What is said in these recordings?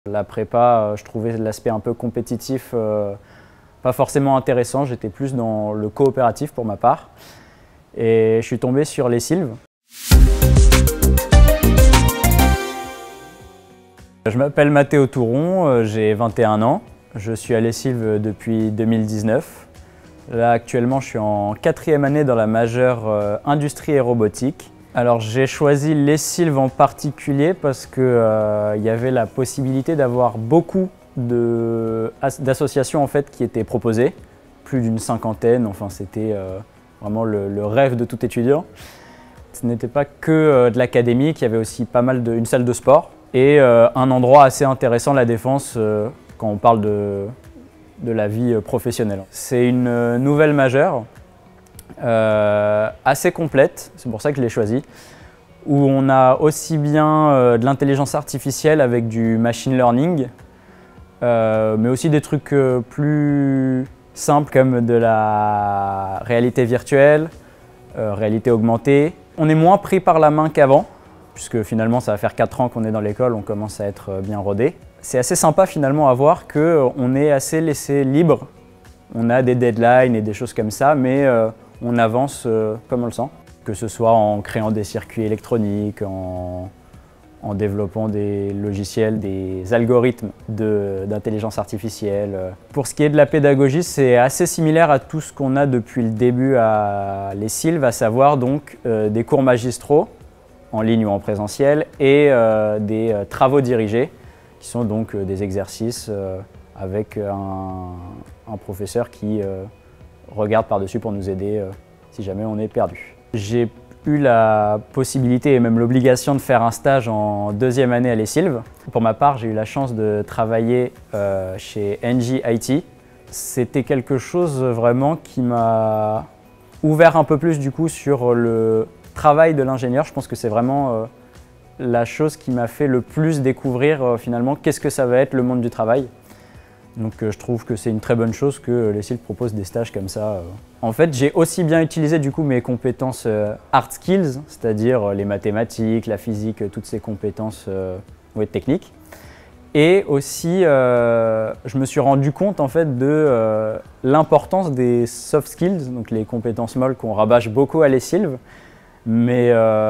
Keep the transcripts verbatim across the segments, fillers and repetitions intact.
La prépa, je trouvais l'aspect un peu compétitif euh, pas forcément intéressant, j'étais plus dans le coopératif pour ma part. Et je suis tombé sur les Sylves. Je m'appelle Mathéo Touron, j'ai vingt et un ans. Je suis à Les Sylves depuis deux mille dix-neuf. Là, actuellement, je suis en quatrième année dans la majeure euh, Industrie et Robotique. Alors, j'ai choisi Les Sylves en particulier parce qu'il euh, y avait la possibilité d'avoir beaucoup d'associations en fait, qui étaient proposées. Plus d'une cinquantaine, enfin, c'était euh, vraiment le, le rêve de tout étudiant. Ce n'était pas que euh, de l'académique, il y avait aussi pas mal de, une salle de sport et euh, un endroit assez intéressant, la Défense, euh, quand on parle de, de la vie professionnelle. C'est une nouvelle majeure, euh, assez complète, c'est pour ça que je l'ai choisie, où on a aussi bien euh, de l'intelligence artificielle avec du machine learning, euh, mais aussi des trucs euh, plus simples comme de la réalité virtuelle, euh, réalité augmentée. On est moins pris par la main qu'avant, puisque finalement ça va faire quatre ans qu'on est dans l'école, on commence à être bien rodé. C'est assez sympa finalement à voir qu'on est assez laissé libre. On a des deadlines et des choses comme ça, mais euh, on avance euh, comme on le sent. Que ce soit en créant des circuits électroniques, en, en développant des logiciels, des algorithmes d'intelligence artificielle. Pour ce qui est de la pédagogie, c'est assez similaire à tout ce qu'on a depuis le début à Les Sylves, à savoir donc euh, des cours magistraux, en ligne ou en présentiel, et euh, des euh, travaux dirigés, qui sont donc euh, des exercices euh, avec un, un professeur qui euh, regarde par-dessus pour nous aider euh, si jamais on est perdu. J'ai eu la possibilité et même l'obligation de faire un stage en deuxième année à Les Sylves. Pour ma part, j'ai eu la chance de travailler euh, chez Engie I T. C'était quelque chose vraiment qui m'a ouvert un peu plus du coup sur le travail de l'ingénieur. Je pense que c'est vraiment euh, la chose qui m'a fait le plus découvrir euh, finalement qu'est-ce que ça va être le monde du travail. Donc euh, je trouve que c'est une très bonne chose que Les Sylves proposent des stages comme ça. Euh. En fait, j'ai aussi bien utilisé du coup mes compétences euh, hard skills, c'est-à-dire euh, les mathématiques, la physique, euh, toutes ces compétences euh, ouais, techniques. Et aussi, euh, je me suis rendu compte en fait de euh, l'importance des soft skills, donc les compétences molles qu'on rabâche beaucoup à Les Sylves. Mais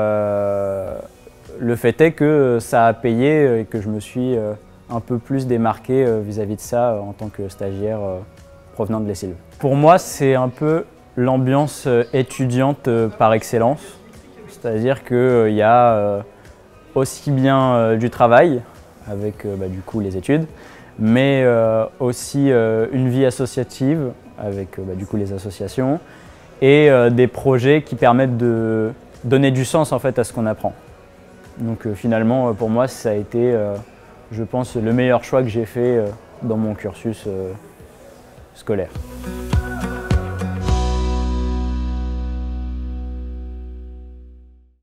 euh, le fait est que ça a payé et que je me suis euh, un peu plus démarqué vis-à-vis de ça en tant que stagiaire euh, provenant de Les Sylves. Pour moi, c'est un peu l'ambiance étudiante par excellence. C'est-à-dire qu'il y a euh, aussi bien euh, du travail, avec euh, bah, du coup les études, mais euh, aussi euh, une vie associative, avec euh, bah, du coup les associations, et euh, des projets qui permettent de donner du sens en fait à ce qu'on apprend. Donc euh, finalement, pour moi, ça a été, euh, je pense, le meilleur choix que j'ai fait euh, dans mon cursus euh, scolaire.